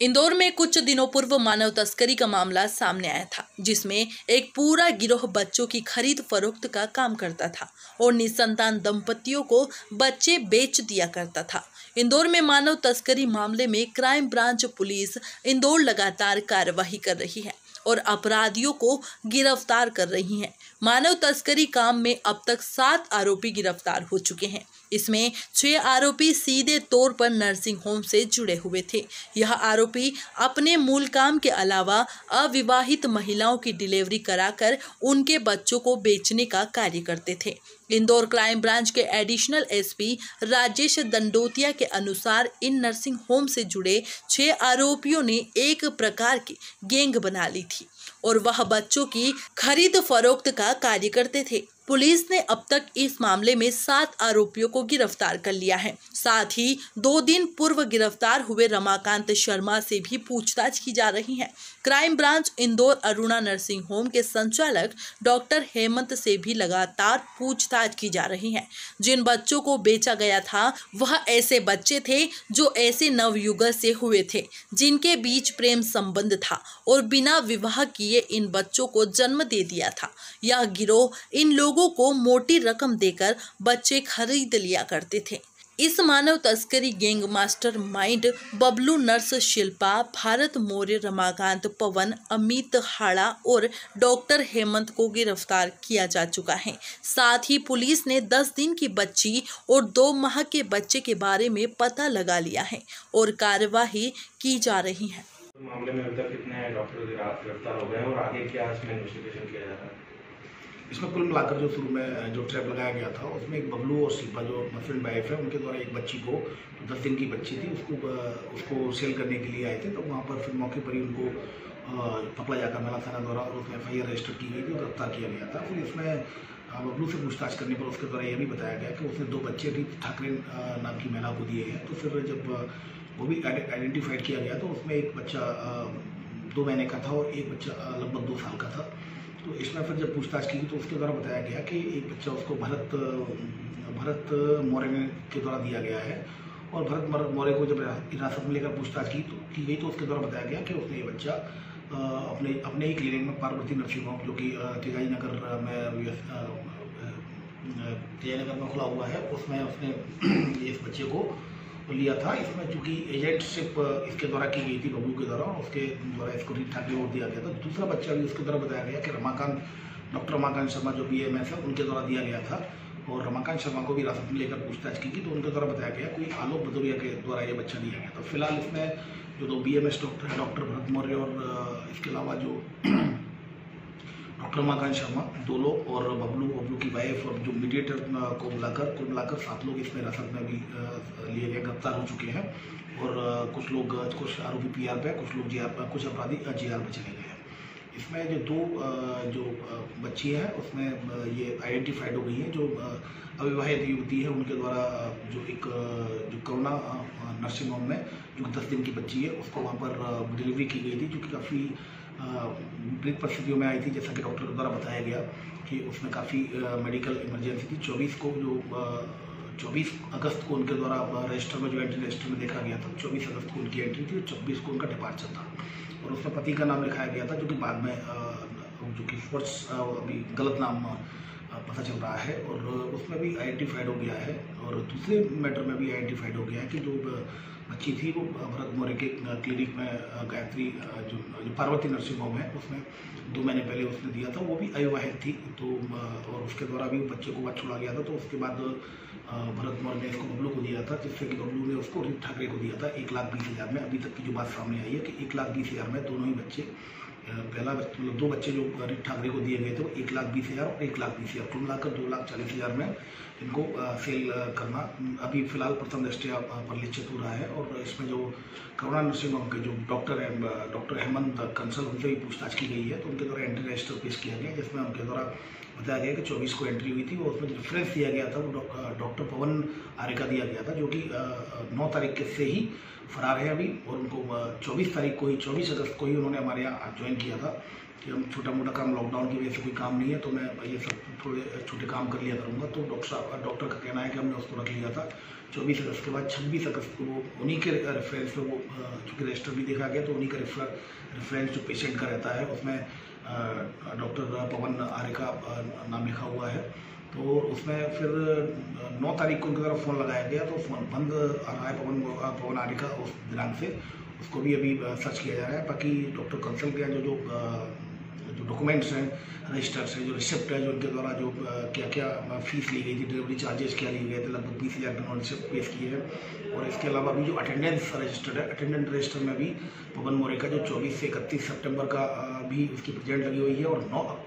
इंदौर में कुछ दिनों पूर्व मानव तस्करी का मामला सामने आया था, जिसमें एक पूरा गिरोह बच्चों की खरीद फरोख्त का काम करता था और निसंतान दंपतियों को बच्चे बेच दिया करता था। इंदौर में मानव तस्करी मामले में क्राइम ब्रांच पुलिस इंदौर लगातार कार्रवाई कर रही है और अपराधियों को गिरफ्तार कर रही है। मानव तस्करी काम में अब तक 7 आरोपी गिरफ्तार हो चुके हैं। इसमें 6 आरोपी सीधे तौर पर नर्सिंग होम से जुड़े हुए थे। यह आरोपी अपने मूल काम के अलावा अविवाहित महिलाओं की डिलीवरी कराकर उनके बच्चों को बेचने का कार्य करते थे। इंदौर क्राइम ब्रांच के एडिशनल एसपी राजेश दंडोतिया के अनुसार इन नर्सिंग होम से जुड़े 6 आरोपियों ने एक प्रकार की गैंग बना ली थी और वह बच्चों की खरीद फरोख्त का कार्य करते थे। पुलिस ने अब तक इस मामले में 7 आरोपियों को गिरफ्तार कर लिया है। साथ ही 2 दिन पूर्व गिरफ्तार हुए रमाकांत शर्मा से भी पूछताछ की जा रही है। Crime branch Indore Aruna nursing home के संचालक डॉक्टर हेमंत से भी लगातार पूछताछ की जा रही है। जिन बच्चों को बेचा गया था वह ऐसे बच्चे थे जो ऐसे नवयुवक से हुए थे जिनके बीच प्रेम संबंध था और बिना विवाह किए इन बच्चों को जन्म दे दिया था। यह गिरोह इन लोगों को मोटी रकम देकर बच्चे खरीद लिया करते थे। इस मानव तस्करी gang mastermind Bablu, nurse Shilpa, Bharat Maurya, Ramakant, Pawan, Amit Hada और डॉक्टर हेमंत को गिरफ्तार किया जा चुका है। साथ ही पुलिस ने 10 दिन की बच्ची और 2 माह के बच्चे के बारे में पता लगा लिया है और कार्यवाही की जा रही है। मामले में अभी तक कितने डॉक्टर गिरफ्तार हो गए और आगे क्या इसमें इन्वेस्टिगेशन किया जा रहा है? इसमें कुल मिलाकर जो शुरू में जो ट्रैप लगाया गया था उसमें एक बबलू और शिल्पा जो हस्बैंड वाइफ है उनके द्वारा एक बच्ची को 10 दिन की बच्ची थी उसको सेल करने के लिए आए थे। तो वहाँ पर फिर मौके पर ही उनको पकड़ा जाकर मेला थाना द्वारा और उसमें FIR रजिस्टर की गई थी, गिरफ्तार किया गया था। फिर इसमें बबलू से पूछताछ करने पर उसके द्वारा यह भी बताया गया कि उसने 2 बच्चे भी ठाकरे नाम की महिला को दिए हैं। तो फिर जब वो भी आइडेंटिफाइड किया गया तो उसमें एक बच्चा 2 महीने का था और एक बच्चा लगभग 2 साल का था। तो इसमें फिर जब पूछताछ की तो उसके द्वारा बताया गया कि एक बच्चा उसको भरत मौर्य के द्वारा दिया गया है और भरत मौर्य को जब हिरासत में लेकर पूछताछ की गई तो उसके द्वारा बताया गया कि उसने ये बच्चा अपने ही क्लिनिक में पार्वती नर्सिंग होम जो कि तेजाई नगर में खुला हुआ है उसमें उसने इस बच्चे को लिया था। इसमें चूंकि एजेंटशिप इसके द्वारा की गई थी बबलू के द्वारा और उसके द्वारा इसको ठीक ठाक वोट दिया गया था। दूसरा बच्चा भी उसके द्वारा बताया गया कि डॉक्टर रमाकांत शर्मा जो BMS है उनके द्वारा दिया गया था और रमाकांत शर्मा को भी हिरासत में लेकर पूछताछ की गई तो उनके द्वारा बताया गया कोई आलोक भदौरिया के द्वारा ये बच्चा दिया गया था। फिलहाल इसमें जो 2 BMS डॉक्टर है डॉक्टर भरत मौर्य और इसके अलावा जो डॉक्टर रमाकांत शर्मा 2 लोग और बबलू की वाइफ और जो मीडिएटर को कुल मिलाकर 7 लोग इसमें हिरासत में भी लिए गए, गिरफ्तार हो चुके हैं और कुछ आरोपी PR पे, कुछ लोग GR पर, कुछ अपराधी GR में चले गए हैं। इसमें जो 2 बच्ची हैं उसमें ये आइडेंटिफाइड हो गई हैं जो अविवाहित युवती है उनके द्वारा जो करुणा नर्सिंग होम में जो 10 दिन की बच्ची है उसको वहाँ पर डिलीवरी की गई थी जो कि काफ़ी विपरीत परिस्थितियों में आई थी। जैसा कि डॉक्टर द्वारा बताया गया कि उसमें काफ़ी मेडिकल इमरजेंसी थी। 24 अगस्त को उनके द्वारा रजिस्टर में जो एंट्री रजिस्टर में देखा गया था 24 अगस्त को उनकी एंट्री थी और 26 को उनका डिपार्चर था और उसमें पति का नाम लिखाया गया था जो कि बाद में जो कि अभी गलत नाम पता चल रहा है और उसमें भी आइडेंटिफाइड हो गया है। और दूसरे मैटर में भी आइडेंटिफाइड हो गया है कि जो बच्ची थी वो भरत मौर्य के क्लिनिक में गायत्री जो पार्वती नर्सिंग होम है उसमें 2 महीने पहले उसने दिया था, वो भी अविवाहित थी। तो और उसके द्वारा भी बच्चे को छोड़ा गया था। तो उसके बाद भरत मौर्य ने इसको बबलू को दिया था जिससे कि बबलू ने उसको ठाकरे को दिया था 1,20,000 में। अभी तक की जो बात सामने आई है कि 1,20,000 में दोनों ही बच्चे पहला 2 बच्चे जो ठाकरे को दिए गए थे वो 1,20,000 और 1,20,000 कुल मिलाकर 2,40,000 में इनको सेल करना अभी फिलहाल प्रथम दृष्टया परिलक्षित हो रहा है। और इसमें जो करुणा नर्सिंग होम के जो डॉक्टर हेमंत कंसल उनसे भी पूछताछ की गई है तो उनके द्वारा एंट्री रजिस्टर पेश किया गया जिसमें उनके द्वारा बताया गया कि 24 को एंट्री हुई थी और उसमें जो रेफरेंस दिया गया था वो डॉक्टर पवन आर्य का दिया गया था जो कि 9 तारीख से ही फरार है अभी और उनको 24 अगस्त को ही उन्होंने हमारे यहाँ ज्वाइन किया था कि हम छोटा मोटा काम लॉकडाउन की वजह से कोई काम नहीं है, तो मैं ये सब थोड़े छोटे काम कर लिया करूँगा। तो डॉक्टर का कहना है कि हमने उसको रख लिया था 24 अगस्त के बाद। 26 अगस्त को वो उन्हीं के रेफरेंस पे वो चूँकि रजिस्टर भी देखा गया, तो उन्हीं का रेफरेंस जो पेशेंट का रहता है उसमें डॉक्टर पवन आर्य का नाम लिखा हुआ है। तो उसमें फिर 9 तारीख को उनकी तरफ फ़ोन लगाया गया, तो फ़ोन बंद आ रहा है पवन आर्य का उस दिनांक से। उसको भी अभी सर्च किया जा रहा है। बाकी डॉक्टर कंसल के जो डॉक्यूमेंट्स हैं, रजिस्टर्स हैं, जो रिसिप्ट है, जो उनके द्वारा जो क्या क्या फीस ली गई थी, डिलीवरी चार्जेस क्या लिए गए थे, लगभग 20,000 का रिसिप्ट पेश किए हैं। और इसके अलावा अभी जो अटेंडेंस रजिस्टर्ड है, अटेंडेंस रजिस्टर में भी पवन मौर्य का जो 24 से 31 सितंबर का भी उसकी प्रेजेंट लगी हुई है, और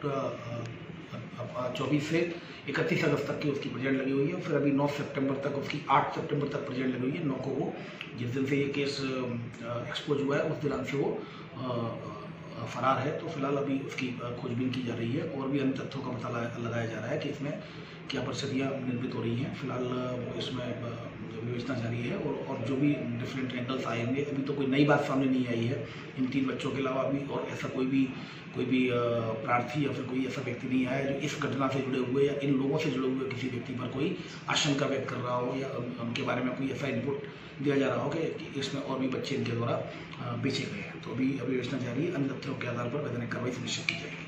24 से 31 अगस्त तक की उसकी प्रेजेंट लगी हुई है। फिर अभी 9 सितंबर तक उसकी 8 सितंबर तक प्रेजेंट लगी हुई है। 9 को वो जिस दिन से ये केस एक्सपोज हुआ है उस दिनांक से वो फरार है। तो फिलहाल अभी उसकी खोजबीन की जा रही है और भी अन्य तथ्यों का पता लगाया जा रहा है कि इसमें क्या परिस्थितियाँ निर्मित हो रही हैं। फिलहाल इसमें विवेचना जारी है और जो भी डिफरेंट एंगल्स आएंगे, अभी तो कोई नई बात सामने नहीं आई है इन 3 बच्चों के अलावा भी, और ऐसा कोई भी प्रार्थी या फिर कोई ऐसा व्यक्ति नहीं आया जो इस घटना से जुड़े हुए या इन लोगों से जुड़े हुए किसी व्यक्ति पर कोई आशंका व्यक्त कर रहा हो या उनके बारे में कोई ऐसा इनपुट दिया जा रहा हो कि इसमें और भी बच्चे इनके द्वारा बेचे गए हैं। तो अभी विवेचना जारी है। अन्य तथ्यों के आधार पर वैधानिक कार्रवाई सुनिश्चित की जाएगी।